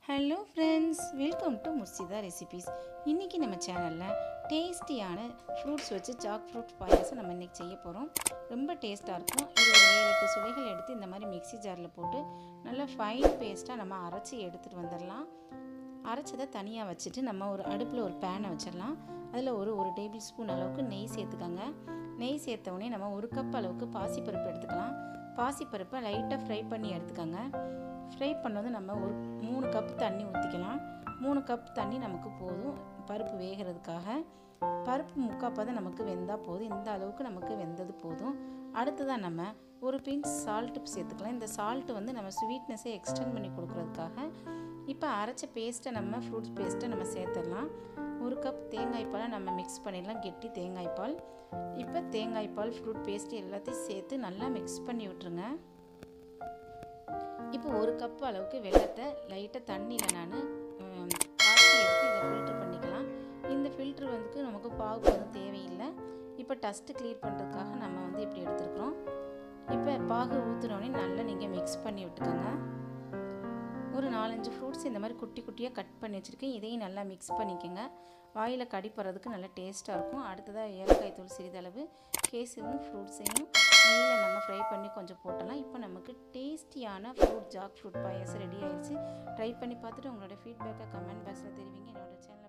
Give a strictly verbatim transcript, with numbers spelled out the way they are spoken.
Hello friends, welcome to Murshida recipes. இன்றைக்கி நம்ம சேனலில் டேஸ்டியான ஃப்ரூட்ஸ் வச்சு ஜாக் ஃப்ரூட் பாயாசம் நம்ம இன்றைக்கி செய்ய போகிறோம். ரொம்ப டேஸ்ட்டாக இருக்கும். இது ஒரு ஏழு எட்டு சுவைகள் எடுத்து இந்த மாதிரி மிக்ஸி ஜாரில் போட்டு நல்லா ஃபைன் பேஸ்ட்டாக நம்ம அரைச்சி எடுத்துகிட்டு வந்துடலாம். அரைச்சதை தனியாக வச்சுட்டு நம்ம ஒரு அடுப்பில் ஒரு பேனை வச்சிடலாம். அதில் ஒரு ஒரு டேபிள் ஸ்பூன் அளவுக்கு நெய் சேர்த்துக்கோங்க. நெய் சேர்த்தவுடனே நம்ம ஒரு கப் அளவுக்கு பாசிப்பருப்பு எடுத்துக்கலாம். பாசிப்பருப்பை லைட்டாக ஃப்ரை பண்ணி எடுத்துக்கோங்க. ஃப்ரை பண்ணது நம்ம ஒரு மூணு கப் தண்ணி ஊற்றிக்கலாம். மூணு கப் தண்ணி நமக்கு போதும் பருப்பு வேகிறதுக்காக. பருப்பு முக்காப்பதம் நமக்கு வெந்தால் போதும். இந்த அளவுக்கு நமக்கு வெந்தது போதும். அடுத்ததாக நம்ம ஒரு பிஞ்ச் சால்ட்டு சேர்த்துக்கலாம். இந்த சால்ட்டு வந்து நம்ம ஸ்வீட்னஸை எக்ஸ்டெண்ட் பண்ணி கொடுக்குறதுக்காக. இப்போ அரைச்ச பேஸ்ட்டை நம்ம ஃப்ரூட்ஸ் பேஸ்ட்டை நம்ம சேர்த்துடலாம். ஒரு கப் தேங்காய் பாலை நம்ம மிக்ஸ் பண்ணிடலாம், கெட்டி தேங்காய் பால். இப்போ தேங்காய் பால், ஃப்ரூட் பேஸ்ட்டு எல்லாத்தையும் சேர்த்து நல்லா மிக்ஸ் பண்ணி விட்டுருங்க. இப்போ ஒரு கப் அளவுக்கு வெல்லத்தை லைட்டாக தண்ணியில் நான் காய்ச்சி எடுத்து இதை ஃபில்ட்ரு பண்ணிக்கலாம். இந்த ஃபில்ட்ரு வந்து நமக்கு பாகு வந்து தேவையில்லை. இப்போ டஸ்ட்டு க்ளீன் பண்ணுறதுக்காக நம்ம வந்து இப்படி எடுத்துருக்குறோம். இப்போ பாகு ஊற்றினோடனே நல்லா நீங்கள் மிக்ஸ் பண்ணி விட்டுக்கோங்க. ஒரு நாலஞ்சு ஃப்ரூட்ஸ் இந்த மாதிரி குட்டி குட்டியாக கட் பண்ணி வச்சுருக்கேன். இதையும் நல்லா மிக்ஸ் பண்ணிக்கோங்க. வாயில் கடிப்படுறதுக்கு நல்லா டேஸ்ட்டாக இருக்கும். அடுத்ததாக ஏலக்காய் தூள் சிறிதளவு, கேசரும் ஃப்ரூட்ஸையும் நெய்யில் நம்ம ஃப்ரை பண்ணி கொஞ்சம் போட்டலாம். இப்போ நமக்கு டேஸ்டியான fruit jackfruit payasam ready ஆயிடுச்சு. ட்ரை பண்ணி பார்த்துட்டு உங்களோட ஃபீட்பேக்கை கமெண்ட் பாக்ஸில் தெரிவிங்க. என்னோடய சேனல்